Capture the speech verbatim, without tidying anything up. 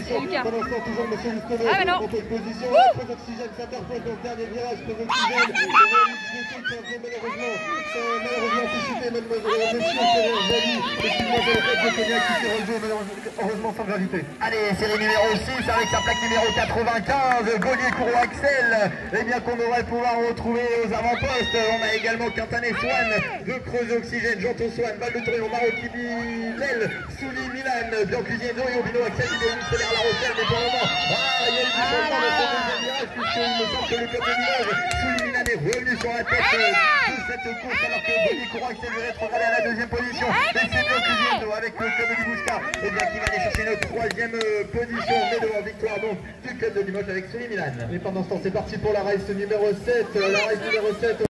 position. Pendant ce temps, toujours Monsieur Justement. Ah, mais non. En tête position. Très Oxygène s'interpose dans le dernier virage. Très Oxygène. Malheureusement, c'est malheureusement anticipé. Mademoiselle, Monsieur Ferrer, Jali. Et puis Mademoiselle Fête de Cognac qui s'est relevé, heureusement sans gravité. Allez, série numéro six avec sa plaque numéro quatre-vingt-quinze, Gaulier Courroix Axel. Eh bien qu'on devrait pouvoir retrouver aux avant-postes. On a également Quentin et Swan, de Creuse Oxygène, Janton Swan, Val de Torino, Maroc Lel, Souli Milan, Biancusier Zorio, Bino Axel, Bino Célère La Rochelle, mais pour le moment, ah, il y a eu du changement dans ce deuxième virage, puisqu'il me semble que le club de Limoges, Souli Milan est revenu sur la tête de cette course, alors que Gaulier Courroix Axel lui rétrogradé à la deuxième position. Et c'est Biancusier avec le club de Libouska, et bien qui va aller chercher une troisième position, mais devant victoire donc du club de Limoges avec Souli Milan. Et pendant ce temps, c'est parti pour la race numéro sept. La race numéro sept.